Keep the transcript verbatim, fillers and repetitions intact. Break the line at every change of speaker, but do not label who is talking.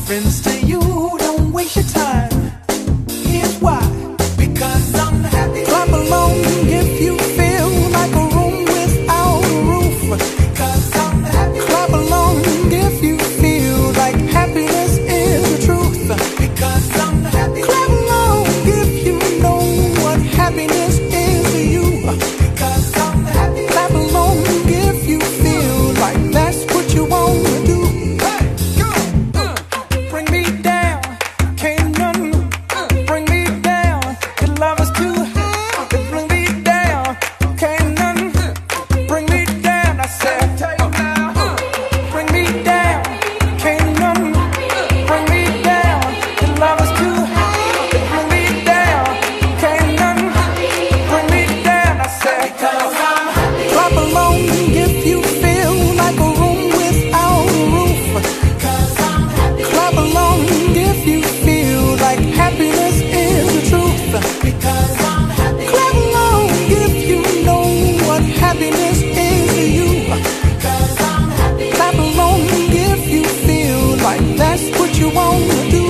reference to you. Don't waste your time. Here's why. Because I'm happy. Clap along if you feel like a room without a roof. Because I'm happy. Clap along if you feel like happiness is the truth. Because I'm happy. Clap along if you know what happiness is to you. Because I'm happy. Clap along if you feel like that's what you want to do. Hey, go, uh, bring me down, can't none bring me down. Your love is too high to bring me down, can't none bring me down. I said, tell you now, bring me down, can't none bring me down. Your love is too high to bring me down, can't none bring me down. I said, because I'm happy. Clap along if you feel like a room without a roof. Because I'm happy. Clap along if you feel like happiness is the truth. Because I'm happy. Clap along if you know what happiness is to you. Because I'm happy. Clap along if you feel like that's what you want to do.